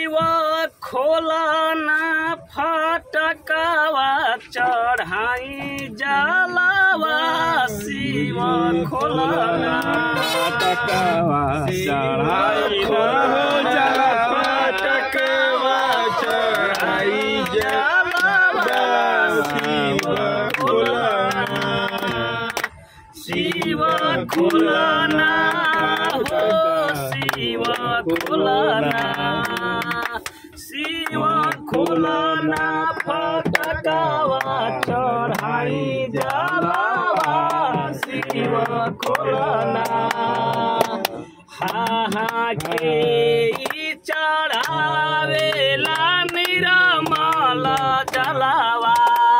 शिव खोलना फटकावा चढ़ाई जलावा शिव खोलना फटकावा चढ़ाई फटकावा चढ़ाई जलावा शिव खोलना हो शिव खोलना शिव खोलना फटकावा चढ़ाई जलावा शिव खोलना हा के चढ़ावेला निरमल जलावा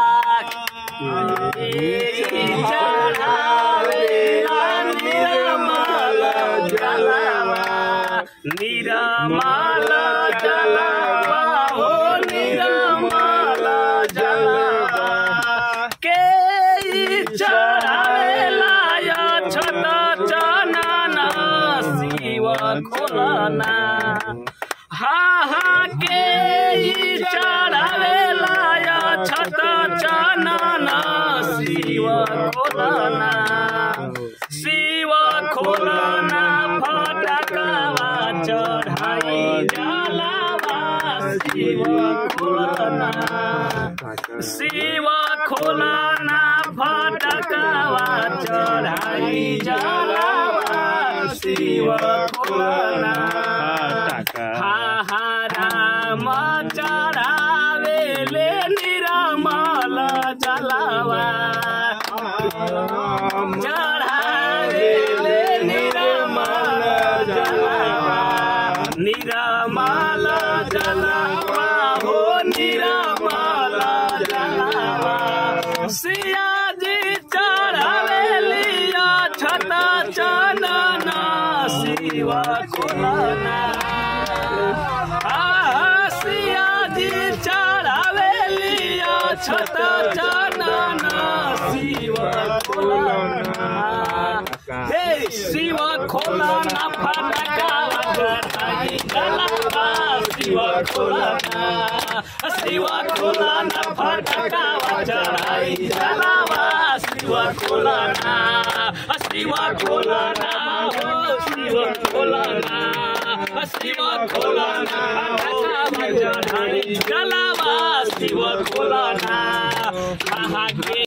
निरमल जलावा हो निरमल जलावा के चढ़ावेला छत चनन शिव खोलना हा के चढ़ावेला छत चनन शिव खोलना शिव खोलना फटकावा चढ़ाई जलावा शिव खोलना शिव खोलना फटकावा चढ़ाई जलावा शिव खोलना हा राम चढ़ावेले निरमल जलावा चढ़ावेले निरमल जलावा निरमल जलावा हो निरमल जलावा सिया जी चढ़ावेली छत चनन शिव खोलना सिया जी चढ़ावेली छत चनन शिव खोलना हे शिव खोलना फटकावा चढ़ाई जलावा शिव खोलना शिव खोलना फटकावा चढ़ाई जलावा शिव खोलना शिव खोलना हो शिव खोलना शिव खोलना फटकावा चढ़ाई जलावा शिव खोलना